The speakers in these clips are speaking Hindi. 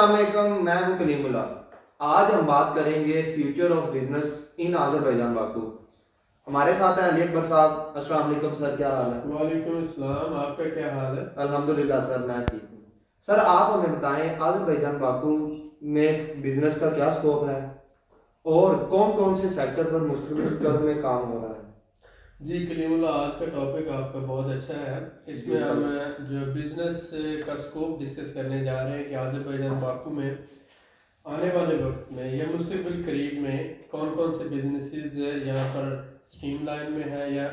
अस्सलाम वालेकुम, मैं हूं कलीमुल्ला। आज हम बात करेंगे future of business in Azerbaijan Baku. हमारे साथ हैं अली अकबर साहब। अस्सलाम वालेकुम सर, क्या हाल है? वालेकुम अस्सलाम, आपका क्या हाल है? अल्हम्दुलिल्लाह सर, मैं ठीक हूँ। सर आप हमें बताएं आज़रबाईजान बाकू में बिजनेस का क्या स्कोप है और कौन कौन से सेक्टर पर मुस्तकिल में काम हो रहा है? जी कलीमुल्लाह, आज का टॉपिक आपका बहुत अच्छा है। जी इसमें सर। हम जो बिज़नेस का स्कोप डिस्कस करने जा रहे हैं कि आज़रबाईजान बाकू में आने वाले वक्त में या मुस्तकबिल करीब में कौन कौन से बिजनेसेस यहाँ पर स्ट्रीमलाइन में है या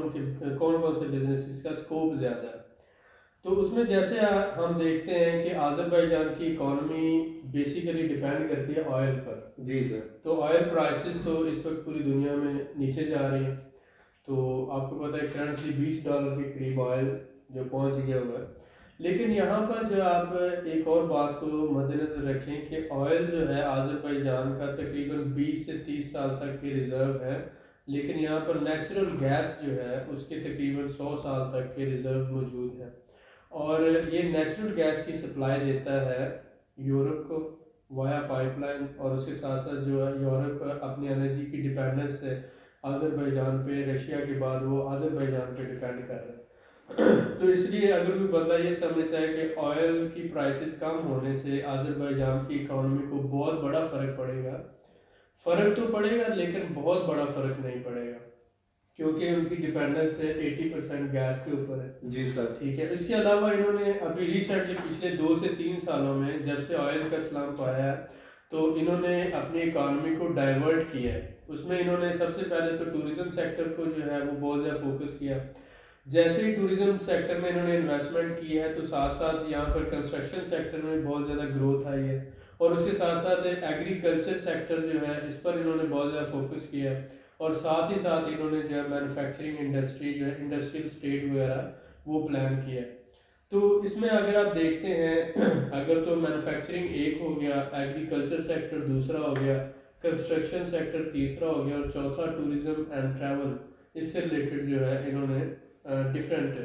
कौन कौन से बिजनेसेस का स्कोप ज़्यादा है। तो उसमें जैसे हम देखते हैं कि आज़रबाईजान की इकॉनमी बेसिकली डिपेंड करती है ऑयल पर। जी सर। तो ऑयल प्राइसेस तो इस वक्त पूरी दुनिया में नीचे जा रही है। तो आपको पता है करंटली $20 के करीब ऑयल जो पहुंच गया हुआ है। लेकिन यहाँ पर जो आप एक और बात को मद्देनजर रखें कि ऑयल जो है आज़रबाईजान का तकरीबन 20 से 30 साल तक की रिज़र्व है। लेकिन यहाँ पर नेचुरल गैस जो है उसके तकरीबन 100 साल तक के रिज़र्व मौजूद है। और ये नेचुरल गैस की सप्लाई देता है यूरोप को वाया पाइपलाइन। और उसके साथ साथ जो है यूरोप अपनी एनर्जी की डिपेंडेंस है आज़रबाईजान पे, रशिया के बाद वो आज़रबाईजान पे डिपेंड कर रहा है। तो इसलिए अगर कोई बंदा ये समझता है कि ऑयल की प्राइसेस कम होने से आज़रबाईजान की इकॉनमी को बहुत बड़ा फ़र्क पड़ेगा, फ़र्क तो पड़ेगा लेकिन बहुत बड़ा फ़र्क नहीं पड़ेगा, क्योंकि उनकी डिपेंडेंस है 80% गैस के ऊपर है। जी सर। ठीक है। इसके अलावा इन्होंने अभी रिसेंटली पिछले 2 से 3 सालों में जब से ऑयल का स्लम्प आया है तो इन्होंने अपनी इकॉनमी को डाइवर्ट किया है। उसमें इन्होंने सबसे पहले तो टूरिज्म सेक्टर को जो है वो बहुत ज़्यादा फोकस किया। जैसे ही टूरिज्म सेक्टर में इन्होंने इन्वेस्टमेंट की है तो साथ साथ यहाँ पर कंस्ट्रक्शन सेक्टर में बहुत ज़्यादा ग्रोथ आई है। और उसके साथ साथ एग्रीकल्चर सेक्टर जो है इस पर इन्होंने बहुत ज़्यादा फोकस किया है। और साथ ही साथ इन्होंने जो है मैन्युफैक्चरिंग इंडस्ट्री जो है इंडस्ट्रियल स्टेट वगैरह वो प्लान किया है। तो इसमें अगर आप देखते हैं अगर तो मैन्युफैक्चरिंग एक हो गया, एग्रीकल्चर सेक्टर दूसरा हो गया, कंस्ट्रक्शन सेक्टर तीसरा हो गया और चौथा टूरिज्म एंड ट्रैवल, इससे रिलेटेड जो है इन्होंने डिफरेंट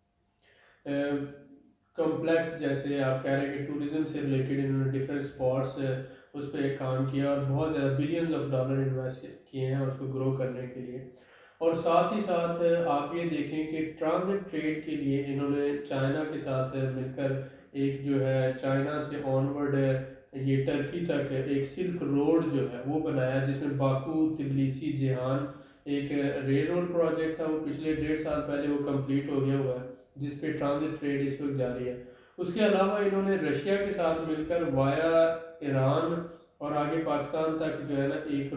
कॉम्प्लेक्स, जैसे आप कह रहे हैं कि टूरिज्म से रिलेटेड इन्होंने डिफरेंट स्पॉट्स उस पर काम किया और बहुत ज़्यादा बिलियंस ऑफ डॉलर इन्वेस्ट किए हैं उसको ग्रो करने के लिए। और साथ ही साथ आप ये देखें कि ट्रांजिट ट्रेड के लिए इन्होंने चाइना के साथ मिलकर एक जो है चाइना से ऑनवर्ड ये टर्की तक एक सिल्क रोड जो है वो बनाया, जिसमें बाकू तिबिलिसी जेहान एक रेल रोड प्रोजेक्ट था, वो पिछले 1.5 साल पहले वो कंप्लीट हो गया हुआ है, जिस पे ट्रांजिट ट्रेड इस वक्त जारी है। उसके अलावा इन्होंने रशिया के साथ मिलकर वाया ईरान और आगे पाकिस्तान तक जो है ना एक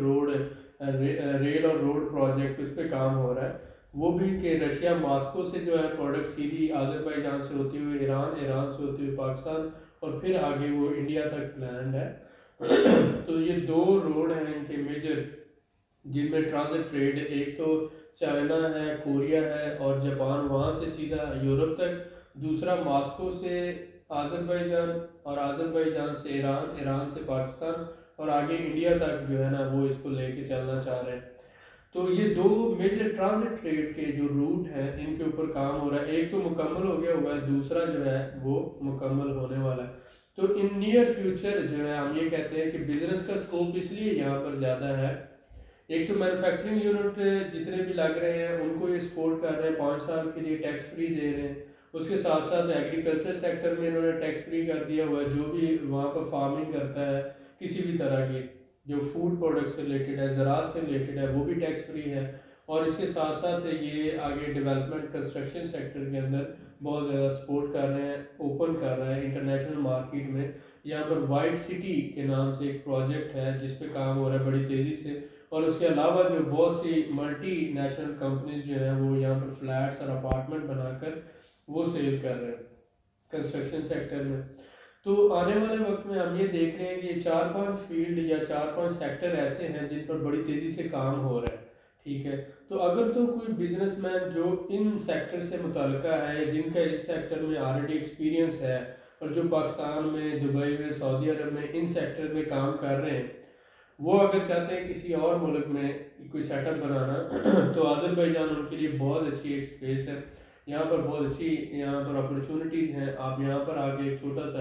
रेल और रोड प्रोजेक्ट उस पर काम हो रहा है। वो भी कि रशिया मॉस्को से जो है प्रोडक्ट सीधी आज़रबाईजान से होती हुई ईरान, ईरान से होती हुई पाकिस्तान और फिर आगे वो इंडिया तक प्लान्ड है। तो ये 2 रोड हैं इनके मेजर जिनमें ट्रांजिट ट्रेड, एक तो चाइना है, कोरिया है और जापान वहाँ से सीधा यूरोप तक, दूसरा मॉस्को से आज़रबाईजान और आज़रबाईजान से ईरान, ईरान से पाकिस्तान और आगे इंडिया तक जो है ना वो इसको लेके चलना चाह रहे हैं। तो ये 2 मेजर ट्रांजिट ट्रेड के जो रूट हैं इनके ऊपर काम हो रहा है। एक तो मुकम्मल हो गया हुआ है, दूसरा जो है वो मुकम्मल होने वाला है। तो इन नियर फ्यूचर जो है हम ये कहते हैं कि बिजनेस का स्कोप इसलिए यहाँ पर ज़्यादा है। एक तो मैन्युफैक्चरिंग यूनिट जितने भी लग रहे हैं उनको ये सपोर्ट कर रहे हैं, 5 साल के लिए टैक्स फ्री दे रहे हैं। उसके साथ साथ एग्रीकल्चर सेक्टर में इन्होंने टैक्स फ्री कर दिया हुआ है, जो भी वहाँ पर फार्मिंग करता है किसी भी तरह की जो फूड प्रोडक्ट से रिलेटेड है, ज़राअत से रिलेटेड है, वो भी टैक्स फ्री है। और इसके साथ साथ ये आगे डेवलपमेंट कंस्ट्रक्शन सेक्टर के अंदर बहुत ज़्यादा सपोर्ट कर रहे हैं, ओपन कर रहे हैं इंटरनेशनल मार्केट में। यहाँ पर वाइट सिटी के नाम से एक प्रोजेक्ट है जिस पे काम हो रहा है बड़ी तेज़ी से। और उसके अलावा जो बहुत सी मल्टी नेशनल कंपनीज जो है वो यहाँ पर फ्लैट्स और अपार्टमेंट बनाकर वो सेल कर रहे हैं कंस्ट्रक्शन सेक्टर में। तो आने वाले वक्त में हम ये देख रहे हैं कि 4-5 फील्ड या 4-5 सेक्टर ऐसे हैं जिन पर बड़ी तेज़ी से काम हो रहा है। ठीक है। तो अगर तो कोई बिजनेसमैन जो इन सेक्टर से मुतल्लिका है या जिनका इस सेक्टर में ऑलरेडी एक्सपीरियंस है और जो पाकिस्तान में, दुबई में, सऊदी अरब में इन सेक्टर में काम कर रहे हैं, वो अगर चाहते हैं किसी और मुल्क में कोई सेटअप बनाना तो आज़रबाईजान उनके लिए बहुत अच्छी एक स्पेस है। यहाँ पर बहुत अच्छी यहाँ पर अपॉर्चुनिटीज़ हैं। आप यहाँ पर आके एक छोटा सा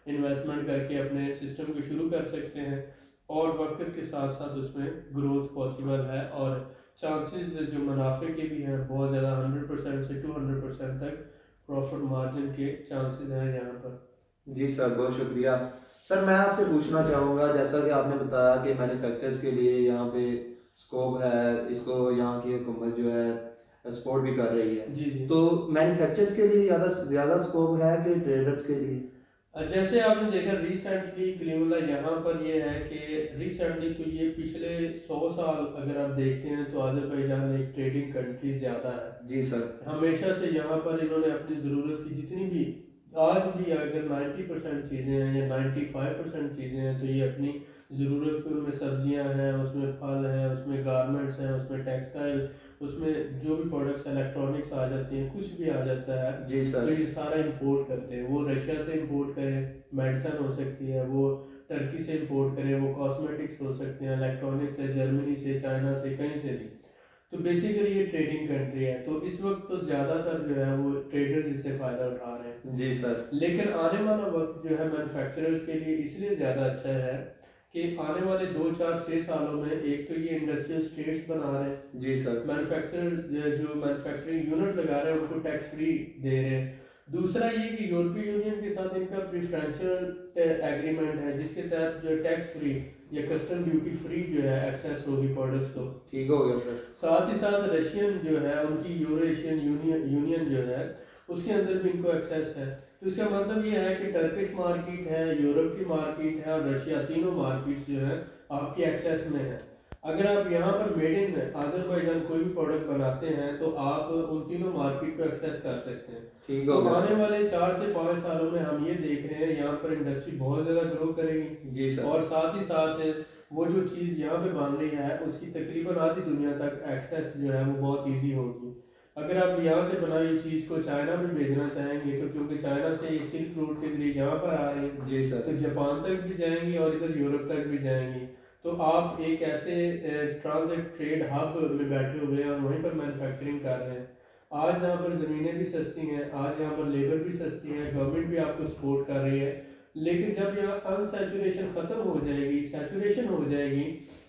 इन्वेस्टमेंट करके अपने सिस्टम को शुरू कर सकते हैं, और वक्त के साथ साथ उसमें ग्रोथ पॉसिबल है, और चांसेस जो मुनाफे के भी हैं बहुत ज़्यादा, 100% से 200% तक प्रॉफिट मार्जिन के चांसेस हैं यहाँ पर। जी सर, बहुत शुक्रिया। सर मैं आपसे पूछना चाहूँगा, जैसा कि आपने बताया कि मैन्युफैक्चरर्स के लिए यहाँ पे स्कोप है, इसको यहाँ की हुकूमत जो है सपोर्ट भी कर रही है, जी जी। तो मैन्युफैक्चरर्स के लिए ज़्यादा ज़्यादा स्कोप है कि ट्रेडर्स के लिए? जैसे आपने देखा रिसेंटली क्लीवला यहाँ पर ये है कि रिसेंटली तो ये पिछले 100 साल अगर आप देखते हैं तो अजरबैजान एक ट्रेडिंग कंट्री ज़्यादा है। जी सर। हमेशा से यहाँ पर इन्होंने अपनी ज़रूरत की जितनी भी, आज भी अगर 90% चीज़ें हैं या 95% चीज़ें हैं, तो ये अपनी ज़रूरत की, उनमें सब्जियाँ हैं, उसमें फल हैं, उसमें गारमेंट्स हैं, उसमें टेक्सटाइल, उसमें जो भी प्रोडक्ट्स इलेक्ट्रॉनिक्स आ जाती हैं, कुछ भी आ जाता है, जी तो सर। ये सारा इंपोर्ट करते हैं। वो रशिया से इंपोर्ट करें, मेडिसन हो सकती है, वो टर्की से इंपोर्ट करें, वो कॉस्मेटिक्स हो सकते हैं, इलेक्ट्रॉनिक्स है, जर्मनी से, चाइना से, कहीं से भी। तो बेसिकली ये ट्रेडिंग कंट्री है, तो इस वक्त तो ज़्यादातर जो है वो ट्रेडर्स इससे फ़ायदा उठा रहे हैं। जी सर। लेकिन आने वाला वक्त जो है मैन्युफैक्चरर्स के लिए इसलिए ज़्यादा अच्छा है कि आने वाले 2 4 6 सालों में एक तो ये इंडस्ट्रियल स्टेट्स बना रहे हैं, जी सर। मैन्युफैक्चरर जो मैन्युफैक्चरिंग यूनिट लगा रहे हैं उनको टैक्स फ्री दे रहे हैं। दूसरा ये कि यूरोपीय यूनियन के साथ इनका प्रेफरेंशियल एग्रीमेंट है, जिसके तहत जो टैक्स फ्री या कस्टम ड्यूटी फ्री जो है एक्सेस होगी प्रोडक्ट्स को। ठीक हो गया सर। साथ ही साथ रशियन जो है उनकी यूरो एशियन यूनियन जो है उसके अंदर भी इनको एक्सेस है। तो इसका मतलब ये है कि टर्किश मार्केट है, यूरोप की मार्केट है और रशिया, तीनों मार्केट्स जो है आपकी एक्सेस में है। अगर आप यहाँ पर मेड इन अजरबैजान कोई भी प्रोडक्ट बनाते हैं तो आप उन तीनों मार्केट को एक्सेस कर सकते हैं। ठीक तो हो गया आने सर। वाले 4 से 5 सालों में हम ये देख रहे हैं यहाँ पर इंडस्ट्री बहुत ज़्यादा ग्रो करेगी, जी सर। और साथ ही साथ वो जो चीज़ यहाँ पे बन रही है उसकी तकरीबन आधी दुनिया तक एक्सेस जो है वो बहुत इजी होगी। अगर आप यहाँ से बनाई हुई चीज़ को चाइना में भेजना चाहेंगे तो क्योंकि चाइना से ये सिल्क रूट के जरिए यहाँ पर आ रही है, जी सर। तो जापान तक भी जाएंगी और इधर यूरोप तक भी जाएंगी। तो आप एक ऐसे ट्रांजिट ट्रेड हब में बैठे हुए हैं और वहीं पर मैन्युफैक्चरिंग कर रहे हैं। आज यहाँ पर ज़मीनें भी सस्ती हैं, आज यहाँ पर लेबर भी सस्ती है, गवर्नमेंट भी आपको सपोर्ट कर रही है। लेकिन जब यहाँ अनसैचुरेशन ख़त्म हो जाएगी, सैचुरेशन हो जाएगी,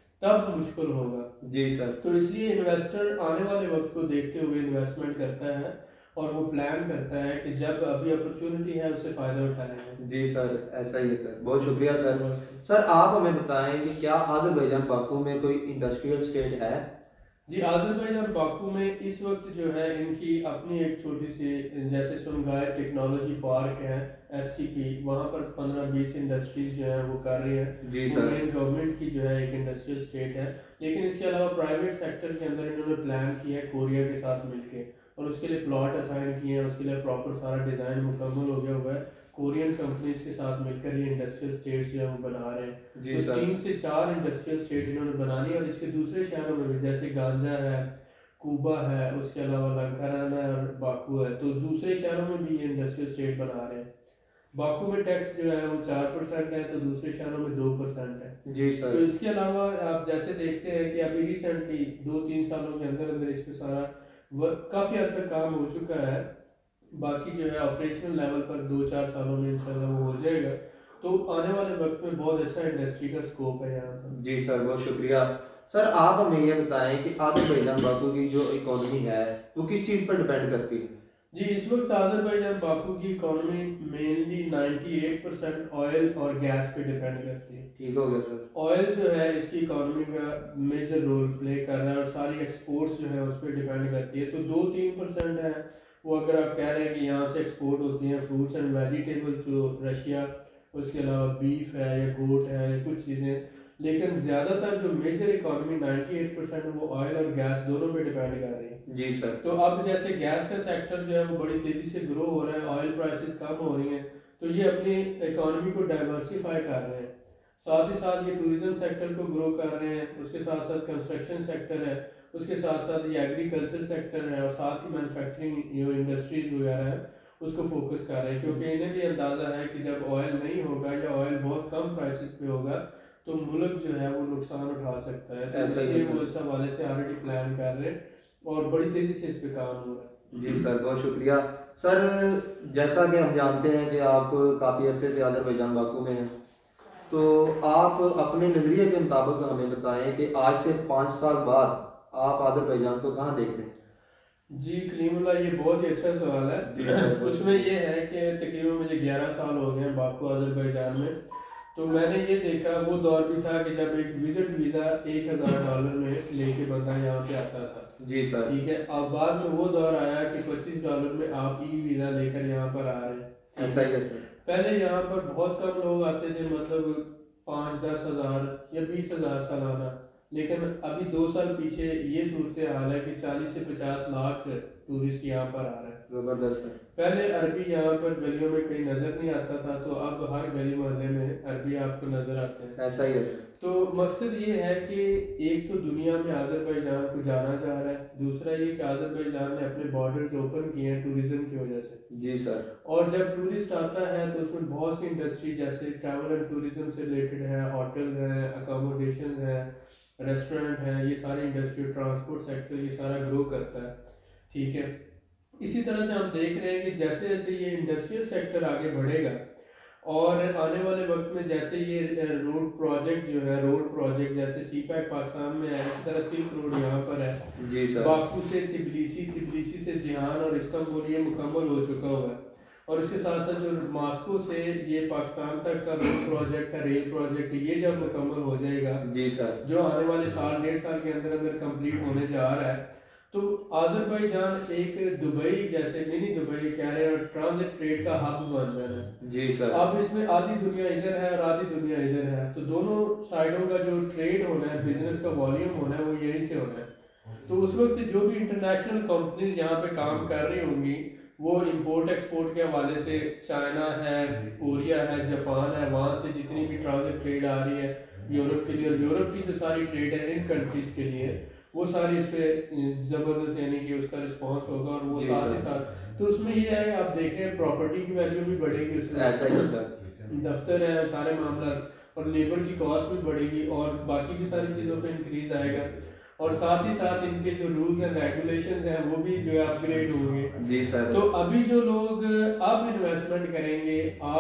तब मुश्किल होगा। जी सर। तो इसलिए इन्वेस्टर आने वाले वक्त को देखते हुए इन्वेस्टमेंट करता है और वो प्लान करता है कि जब अभी अपॉर्चुनिटी है उससे फ़ायदा उठाएंगे। जी सर, ऐसा ही है सर, बहुत शुक्रिया सर। सर आप हमें बताएं कि क्या अज़रबैजान बाकू में कोई इंडस्ट्रियल स्टेट है? जी, अज़रबैजान बाकू में इस वक्त जो है इनकी अपनी एक छोटी सी, जैसे सुनगाई टेक्नोलॉजी पार्क है STP, वहाँ पर 15-20 इंडस्ट्रीज जो है वो कर रही है। जी वो सर। मेन गवर्नमेंट की जो है एक इंडस्ट्रियल स्टेट है, लेकिन इसके अलावा प्राइवेट सेक्टर के अंदर इन्होंने प्लान किया है कोरिया के साथ मिलके, और उसके लिए प्लॉट असाइन किए हैं, उसके लिए प्रॉपर सारा डिज़ाइन मुकम्मल हो गया हुआ है। कोरियन कंपनीज के साथ मिलकर ये इंडस्ट्रियल स्टेट्स जो है वो बना रहे हैं। जी तो सर। 3 से 4 इंडस्ट्रियल स्टेट इन्होंने बना ली, और इसके दूसरे शहरों में भी जैसे गांजा है, कुबा है, उसके अलावा लंकारान है और बाकू है, तो दूसरे शहरों में भी ये इंडस्ट्रियल स्टेट बना रहे हैं। बाकू में टैक्स जो है वो 4% है, तो दूसरे शहरों में 2% है। जी तो सर। इसके अलावा आप जैसे देखते हैं कि अभी रिसेंटली 2-3 सालों के अंदर अंदर इस पे सारा काफ़ी हद तक काम हो चुका है। बाकी जो है ऑपरेशनल लेवल पर 2-4 सालों में इंशाल्लाह वो हो जाएगा। तो आने वाले वक्त में बहुत अच्छा इंडस्ट्री का स्कोप है यहाँ पर। जी सर, बहुत शुक्रिया। सर आप हमें ये बताएं कि अज़रबैजान बाकू की जो इकोनॉमी है वो किस चीज़ पर डिपेंड करती है? जी, इस वक्त अज़रबैजान बाकू की इकोनॉमी मेनली 98% ऑयल और गैस पे डिपेंड करती है। ठीक हो गया सर। ऑयल जो है इसकी इकोनॉमी का मेजर रोल प्ले कर रहा है, और सारी एक्सपोर्ट्स जो है उस पर डिपेंड करती है। तो 2-3% है वो, अगर आप कह रहे हैं कि यहाँ से एक्सपोर्ट होती हैं फ्रूट्स एंड वेजिटेबल जो रशिया, उसके अलावा बीफ है या गोट है या कुछ चीज़ें, लेकिन ज़्यादातर जो मेजर इकोनॉमी 98% वो ऑयल और गैस दोनों पे डिपेंड कर रही है। जी सर। तो अब जैसे गैस का सेक्टर जो है वो बड़ी तेज़ी से ग्रो हो रहा है, ऑयल प्राइसेस कम हो रही हैं, तो ये अपनी इकोनॉमी को डाइवर्सिफाई कर रहे हैं। साथ ही साथ ये टूरिज्म सेक्टर को ग्रो कर रहे हैं, उसके साथ साथ कंस्ट्रक्शन सेक्टर है, उसके साथ साथ ये एग्रीकल्चर सेक्टर है, और साथ ही मैन्युफैक्चरिंग जो इंडस्ट्रीज वगैरह है उसको फोकस कर रहे हैं, क्योंकि इन्हें भी अंदाज़ा है कि जब ऑयल नहीं होगा या ऑयल बहुत कम प्राइसेस पे होगा तो मुल्क जो है वो नुकसान उठा सकता है। तो ऐसा ही इसलिए है वो सर। इस हवाले से ऑलरेडी प्लान कर रहे हैं और बड़ी तेज़ी से इस पे काम हो रहा है। जी सर, बहुत शुक्रिया। सर, जैसा कि हम जानते हैं कि आप काफ़ी अरसे से अज़रबैजान बाकू में हैं, तो आप अपने नज़रिए के मुताबिक हमें बताएं कि आज से 5 साल बाद आप अज़रबैजान को कहाँ देख रहे हैं? जी कलीमुल्लाह, ये बहुत ही अच्छा सवाल है। जी सर, बहुत उसमें शुक्रिया। ये है कि तकरीबन मुझे 11 साल हो गए हैं बाकू अज़रबैजान में। तो मैंने ये देखा, वो दौर भी था कि जब एक विजिट वीज़ा $1000 में लेके बंदा यहाँ पे आता था। जी सर। ठीक है, अब बाद में वो दौर आया कि $25 में आप ई वीज़ा लेकर यहाँ पर आ रहे हैं। ठीक ऐसा है, ही है सर। पहले यहाँ पर बहुत कम लोग आते थे, मतलब 5-10 हज़ार या 20 हज़ार सालाना। लेकिन अभी 2 साल पीछे ये सूरत हाल है कि 40 से 50 लाख टूरिस्ट यहाँ पर आ रहे हैं। ज़बरदस्त है। पहले अरबी यहाँ पर गलियों में कहीं नज़र नहीं आता था, तो अब हर गली मोहल्ले में अरबी आपको नज़र आते हैं। ऐसा ही है सर। तो मकसद ये है कि एक तो दुनिया में अज़रबैजान को जाना जा रहा है, दूसरा ये कि अज़रबैजान ने अपने बॉर्डर्स ओपन किए हैं टूरिज्म की वजह से। जी सर। और जब टूरिस्ट आता है तो उसमें बहुत सी इंडस्ट्री जैसे ट्रैवल एंड टूरिज्म से रिलेटेड है, होटल है, अकोमोडेशन है, रेस्टोरेंट है, ये सारी इंडस्ट्री, ट्रांसपोर्ट सेक्टर, ये सारा ग्रो करता है। ठीक है, इसी तरह से हम देख रहे हैं कि जैसे जैसे ये इंडस्ट्रियल सेक्टर आगे बढ़ेगा और आने वाले वक्त में जैसे ये रोड प्रोजेक्ट जो है, रोड प्रोजेक्ट जैसे सी पैक पाकिस्तान में है, इस तरह सिल्क रोड यहाँ पर है, जी सर। बाकू से तिबलिसी, तिबलिसी से जिहान और इस्तांबुल, ये मुकम्मल हो चुका हुआ है। और इसके साथ साथ जो मास्को से ये पाकिस्तान तक का रोड प्रोजेक्ट है, रेल प्रोजेक्ट, ये जब मुकम्मल हो जाएगा, जी सर। जो आने वाले साल 1.5 साल के अंदर अंदर कंप्लीट होने जा रहा है, तो अज़रबैजान एक दुबई जैसे, मिनी दुबई कह रहे हैं, और ट्रांजिट ट्रेड का हब बन रहा है। जी सर। अब इसमें आधी दुनिया इधर है और आधी दुनिया इधर है, तो दोनों साइडों का जो ट्रेड होना है, बिजनेस का वॉल्यूम होना है, वो यहीं से होना है। तो उस वक्त जो भी इंटरनेशनल कंपनीज यहाँ पे काम कर रही होंगी, वो इंपोर्ट एक्सपोर्ट के हवाले से चाइना है, कोरिया है, जापान है, वहाँ से जितनी भी ट्रांजिट ट्रेड आ रही है यूरोप के लिए, और यूरोप की जो सारी ट्रेड है इन कंट्रीज के लिए, वो सारी इस पे जबरदस्त, यानी कि उसका रिस्पांस होगा। और वो जी साथ सर। ही साथ तो उसमें ये है, आप देख रहे हैं प्रॉपर्टी की वैल्यू भी बढ़ेगी उसमें, ऐसा ही है सर। दफ्तर है, सारे मामला, और लेबर की कॉस्ट भी बढ़ेगी, और बाकी भी सारी चीज़ों पे इंक्रीज आएगा। और साथ ही साथ इनके जो रूल्स एंड रेगुलेशन हैं वो भी जो है अपग्रेड होंगे। जी सर। तो अभी जो लोग अब इन्वेस्टमेंट करेंगे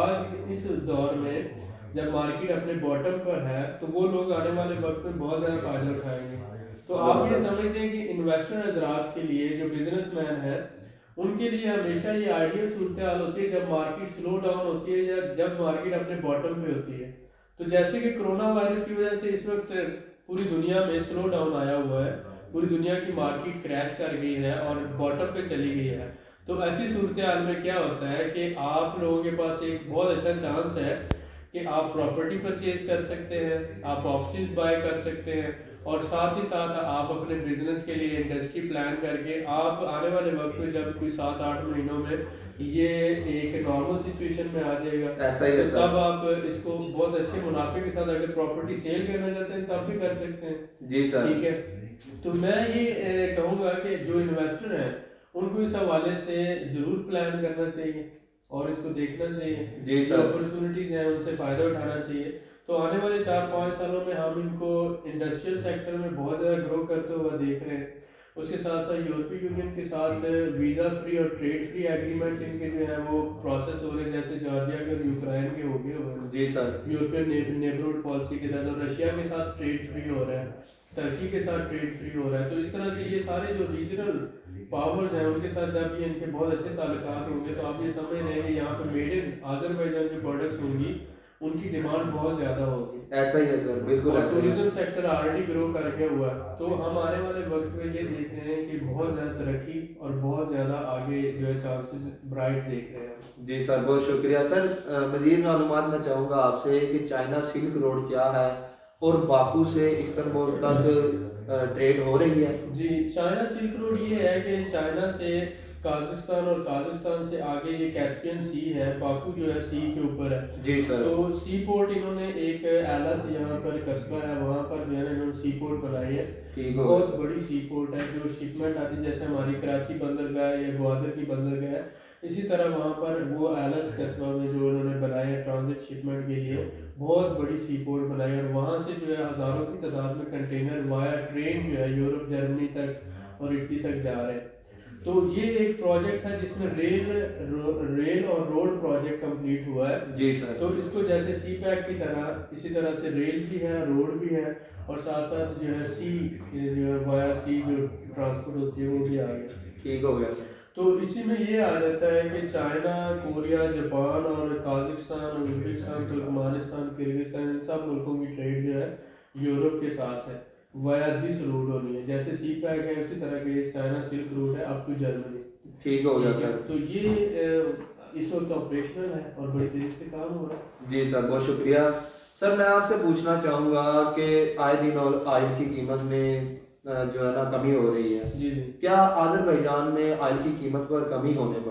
आज इस दौर में, जब मार्केट अपने बॉटम पर है, तो वो लोग आने वाले वक्त में बहुत ज़्यादा फायदा उठाएंगे। तो आप ये समझते हैं कि इन्वेस्टर हजरात के लिए, जो बिजनेसमैन है, उनके लिए हमेशा ये आइडियल सूरत हाल होती है जब मार्केट स्लो डाउन होती है या जब मार्केट अपने बॉटम पे होती है। तो जैसे कि कोरोना वायरस की वजह से इस वक्त पूरी दुनिया में स्लो डाउन आया हुआ है, पूरी दुनिया की मार्केट क्रैश कर गई है और बॉटम पे चली गई है। तो ऐसी सूरत हाल में क्या होता है कि आप लोगों के पास एक बहुत अच्छा चांस है कि आप प्रॉपर्टी परचेज कर सकते हैं, आप ऑफिस बाय कर सकते हैं, और साथ ही साथ आप अपने बिजनेस के लिए इंडस्ट्री प्लान करके आप आने वाले वक्त में जब कोई 7-8 महीनों में ये एक नॉर्मल सिचुएशन में आ जाएगा, ऐसा ही है तो सर। तब आप इसको बहुत अच्छे मुनाफे के साथ अगर प्रॉपर्टी सेल करना चाहते हैं तब भी कर सकते हैं। जी सर। ठीक है, तो मैं ये कहूँगा कि जो इन्वेस्टर हैं उनको इस हवाले से ज़रूर प्लान करना चाहिए और इसको देखना चाहिए, जी जो सर। अपॉर्चुनिटीज़ हैं उनसे फ़ायदा उठाना चाहिए। तो आने वाले 4-5 सालों में हम इनको इंडस्ट्रियल सेक्टर में बहुत ज़्यादा ग्रो करते हुए देख रहे हैं। उसके साथ साथ यूरोपीय यूनियन के साथ वीज़ा फ्री और ट्रेड फ्री एग्रीमेंट इनके जो है वो प्रोसेस हो रहे हैं, जैसे जॉर्जिया के और यूक्रेन के हो गए हुए हैं जी सर। यूरोपियन नेबरहुड पॉलिसी के तहत, और रशिया के साथ ट्रेड फ्री हो रहा है, टर्की के साथ ट्रेड फ्री हो रहा है। तो इस तरह से ये सारे जो रीजनल पावर्स हैं उनके साथ जब ये इनके बहुत अच्छे ताल्लुकात होंगे, तो आप ये समझ रहे हैं कि यहाँ पे मेड इन अज़रबैजान जो प्रोडक्ट्स होंगी उनकी डिमांड बहुत ज़्यादा होगी। ऐसा ही है सर, बिल्कुल और ऐसा ही है। टूरिज्म सेक्टर ऑलरेडी ग्रो करके हुआ है, तो हम आने वाले वक्त में ये देख रहे हैं कि बहुत ज़्यादा तरक्की और बहुत ज़्यादा आगे जो है चांसेस ब्राइट देख रहे हैं। जी सर, बहुत शुक्रिया सर। मज़ीद मालूमात मैं चाहूँगा आपसे कि चाइना सिल्क रोड क्या है और बाकू से इस्तांबुल तक ट्रेड हो रही है। जी, चाइना सिल्क रोड ये है कि चाइना से काजाकिस्तान और काजाकिस्तान से आगे ये कैस्पियन सी है, बाकू जो है सी के ऊपर है। जी सर। तो सी पोर्ट इन्होंने एक एलत यहाँ पर कस्बा है वहाँ पर जो है ना इन्होंने सी पोर्ट बनाई है, ठीक हो बहुत बड़ी सी पोर्ट है। जो शिपमेंट आती है जैसे हमारी कराची बंदरगाह या ग्वादर की बंदरगाह है, इसी तरह वहाँ पर वो एलत कस्बा में जो उन्होंने बनाया है ट्रांजिट शिपमेंट के लिए बहुत बड़ी सी पोर्ट बनाई है, और वहाँ से जो है हज़ारों की तादाद में कंटेनर वाया ट्रेन जो है यूरोप, जर्मनी तक और इटली तक जा रहे हैं। तो ये एक प्रोजेक्ट है जिसमें रेल और रोड प्रोजेक्ट कंप्लीट हुआ है जी सर। तो इसको जैसे सी पैक की तरह इसी तरह से रेल भी है, रोड भी है, और साथ साथ जो है सी जो है वाया सी जो ट्रांसपोर्ट होती है वो भी आ गया। ठीक हो गया सर। तो इसी में ये आ जाता है कि चाइना, कोरिया, जापान और काजाकिस्तान, उज्बेकिस्तान, तुर्कमेनिस्तान, किर्गिस्तान, इन सब मुल्कों की ट्रेड जो है यूरोप के साथ है वाया दिस रूट होनी है। जैसे सी पैक है उसी तरह के चाइना सिल्क रूट है अप टू जर्मनी। ठीक हो गया सर। तो ये इस वक्त ऑपरेशनल है और बड़ी तेजी से काम हो रहा है। जी सर, बहुत शुक्रिया। सर मैं आपसे पूछना चाहूँगा कि आए दिन ऑयल की कीमत में जो है ना कमी हो रही है। जी जी। क्या आज़रबाईजान में ऑयल की कीमत पर कमी होने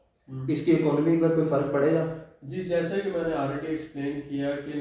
पर इसकी इकोनॉमी पर कोई फ़र्क पड़ेगा? जी, जैसा कि मैंने ऑलरेडी एक्सप्लेन किया कि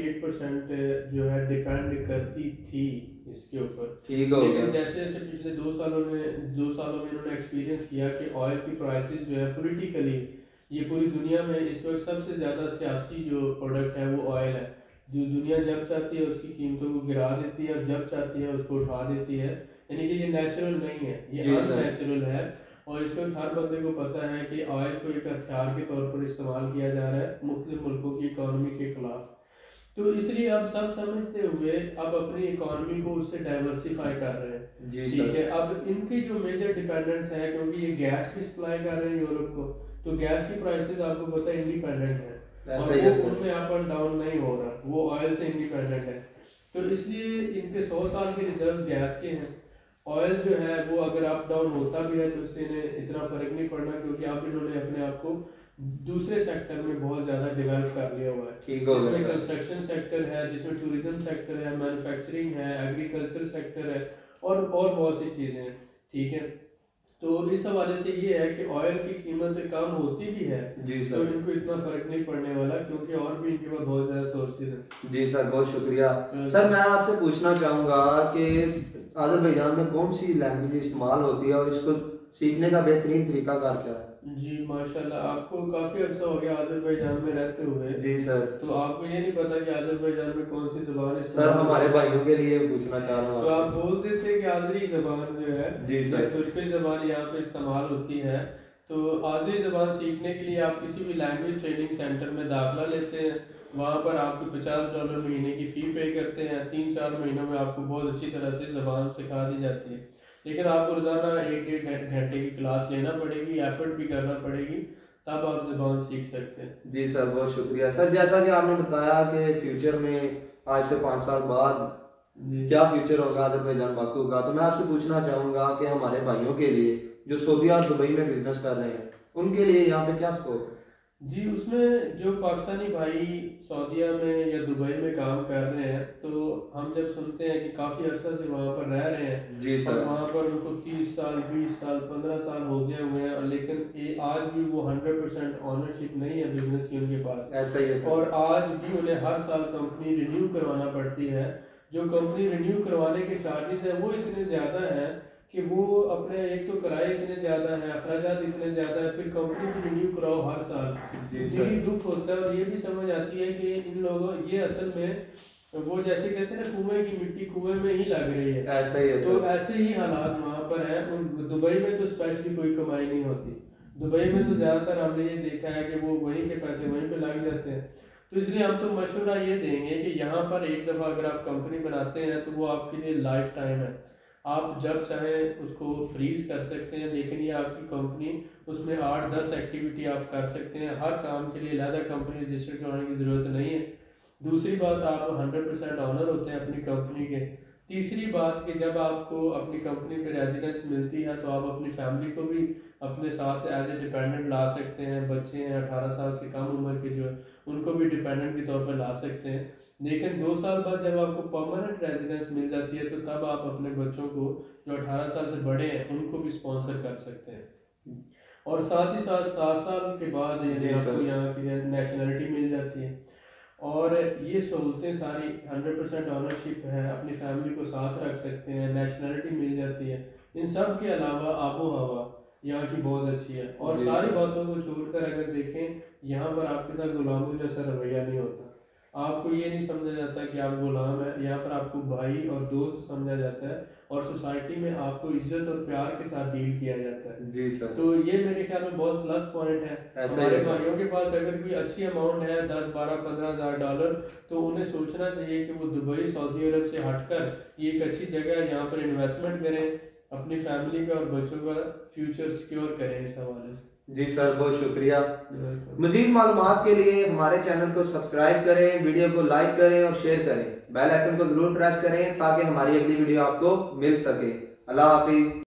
98% जो है डिपेंड करती थी इसके ऊपर। ठीक हो गया। लेकिन जैसे जैसे पिछले 2 सालों में इन्होंने एक्सपीरियंस किया कि ऑयल की प्राइसेस जो है पॉलिटिकली ये पूरी दुनिया में इस वक्त सबसे ज़्यादा सियासी जो प्रोडक्ट है वो ऑयल है। जो दुनिया जब चाहती है उसकी कीमतों को गिरा देती है और जब चाहती है उसको उठा देती है, यानी कि ये नेचुरल नहीं है, ये अननेचुरल है। और इस वक्त हर बंदे को पता है कि ऑयल को एक हथियार के तौर पर इस्तेमाल किया जा रहा है मुख्तलिफ मुल्कों की इकॉनमी के खिलाफ। तो इसलिए अब सब समझते हुए अब अपनी इकॉनमी को उससे डाइवर्सिफाई कर रहे हैं। ठीक है, अब इनकी जो मेजर डिपेंडेंस है क्योंकि ये गैस की सप्लाई कर रहे हैं यूरोप को, तो गैस की प्राइसेस आपको पता है इंडिपेंडेंट है और वो उनमें अप एंड डाउन नहीं हो रहा, वो ऑयल से इंडिपेंडेंट है। तो इसलिए इनके 100 साल के रिजर्व गैस के हैं। ऑयल जो है वो अगर अप डाउन होता भी है तो इससे इन्हें इतना फर्क नहीं पड़ना क्योंकि अब इन्होंने अपने आप को दूसरे सेक्टर में बहुत ज़्यादा डेवलप कर लिया हुआ है। जिसमें कंस्ट्रक्शन सेक्टर है, जिसमें टूरिज्म सेक्टर है, मैन्युफैक्चरिंग है, एग्रीकल्चर सेक्टर है और बहुत सी चीज़ें हैं। ठीक है, तो इस हवाले से ये है कि ऑयल की कीमत कम होती भी है तो इनको इतना फर्क नहीं पड़ने वाला क्योंकि और भी इनके पास बहुत ज़्यादा सोर्सेज हैं। जी सर, बहुत शुक्रिया। सर मैं आपसे पूछना चाहूँगा कि आज़रबाईजान में कौन सी लैंग्वेज इस्तेमाल होती है और इसको सीखने का बेहतरीन तरीका कार क्या है? जी माशाल्लाह, आपको काफ़ी अर्सा हो गया आज़रबाईजान में रहते हुए। जी सर। तो आपको ये नहीं पता कि आज़रबाईजान में कौन सी ज़बान है? सर हमारे भाइयों के लिए पूछना चाह रहा हूँ। तो आप बोल देते कि आज़री ज़बान जो है, जी सर, तुर्की ज़बान यहाँ पे इस्तेमाल होती है। तो आज़री ज़बान सीखने के लिए आप किसी भी लैंग्वेज ट्रेनिंग सेंटर में दाखिला लेते हैं, वहाँ पर आपको $50 महीने की फ़ी पे करते हैं। 3-4 महीनों में आपको बहुत अच्छी तरह से ज़बान सिखा दी जाती है, लेकिन आपको रोज़ाना 1-1.5 घंटे की क्लास लेना पड़ेगी, एफर्ट भी करना पड़ेगी, तब आप ज़बान सीख सकते हैं। जी सर, बहुत शुक्रिया। सर जैसा कि आपने बताया कि फ्यूचर में आज से 5 साल बाद क्या फ्यूचर होगा आज़रबाईजान बाकू का, तो मैं आपसे पूछना चाहूँगा कि हमारे भाइयों के लिए जो सऊदी और दुबई में बिजनेस कर रहे हैं उनके लिए यहाँ पे क्या स्कोप है? जी, उसमें जो पाकिस्तानी भाई सऊदीया में या दुबई में काम कर रहे हैं तो हम जब सुनते हैं कि काफ़ी अर्सा से वहाँ पर रह रहे हैं जी सर, और वहाँ पर उनको 30 साल 20 साल 15 साल हो गए हुए हैं, लेकिन आज भी वो 100% ऑनरशिप नहीं है बिजनेस की उनके पास। ऐसा ही है सर। और आज भी उन्हें हर साल कंपनी रिन्यू करवाना पड़ती है। जो कंपनी रिन्यू करवाने के चार्जेस हैं वो इतने ज़्यादा हैं कि वो अपने एक तो किराए इतने ज़्यादा हैं, अखराजात इतने ज़्यादा है, फिर कंपनी भी रिन्यू कराओ हर साल। यही दुख होता है और ये भी समझ आती है कि इन लोगों ये असल में वो जैसे कहते हैं ना कुएं की मिट्टी कुएं में ही लग रही है। ऐसा ही है तो ऐसे ही हालात वहाँ पर है। दुबई में तो स्पेशली कोई कमाई नहीं होती। दुबई में तो ज़्यादातर हमने ये देखा है कि वो वहीं के पैसे वहीं पे लग जाते हैं। तो इसलिए हम तो मशवरा ये देंगे कि यहाँ पर एक दफ़ा अगर आप कंपनी बनाते हैं तो वो आपके लिए लाइफ टाइम है। आप जब चाहें उसको फ्रीज कर सकते हैं, लेकिन ये आपकी कंपनी उसमें 8-10 एक्टिविटी आप कर सकते हैं। हर काम के लिए अलग कंपनी रजिस्टर कराने की ज़रूरत नहीं है। दूसरी बात, आप 100% ऑनर होते हैं अपनी कंपनी के। तीसरी बात कि जब आपको अपनी कंपनी पे रेजिडेंस मिलती है तो आप अपनी फैमिली को भी अपने साथ एज ए डिपेंडेंट ला सकते हैं। बच्चे हैं 18 साल से कम उम्र के जो उनको भी डिपेंडेंट के तौर पर ला सकते हैं। लेकिन 2 साल बाद जब आपको परमानेंट रेजिडेंस मिल जाती है तो तब आप अपने बच्चों को जो 18 साल से बड़े हैं उनको भी स्पॉन्सर कर सकते हैं। और साथ ही साथ 7 साल के बाद आपको यहाँ की नेशनलिटी मिल जाती है। और ये सहूलतें सारी 100% ऑनरशिप है, अपनी फैमिली को साथ रख सकते हैं, नेशनलिटी मिल जाती है। इन सब के अलावा आबो हवा यहाँ की बहुत अच्छी है। और सारी बातों को छोड़कर अगर देखें यहाँ पर आपके साथ गुलामों जैसा रवैया नहीं होता। आपको ये नहीं समझा जाता कि आप गुलाम है, यहाँ पर आपको भाई और दोस्त समझा जाता है, और सोसाइटी में आपको इज्जत और प्यार के साथ डील किया जाता है। जी सर। तो ये मेरे ख्याल में बहुत प्लस पॉइंट है। ऐसा ही हमारे है सर। भाइयों के पास अगर कोई अच्छी अमाउंट है 10, 12, 15 हज़ार डॉलर, तो उन्हें सोचना चाहिए कि वो दुबई, सऊदी अरब से हटकर ये एक अच्छी जगह है, यहाँ पर इन्वेस्टमेंट करें, अपनी फैमिली का और बच्चों का फ्यूचर सिक्योर करें इस हवाले से। जी सर, बहुत शुक्रिया। मजीद मालूमात के लिए हमारे चैनल को सब्सक्राइब करें, वीडियो को लाइक करें और शेयर करें, बेल आइकन को जरूर प्रेस करें ताकि हमारी अगली वीडियो आपको मिल सके। अल्लाह हाफिज।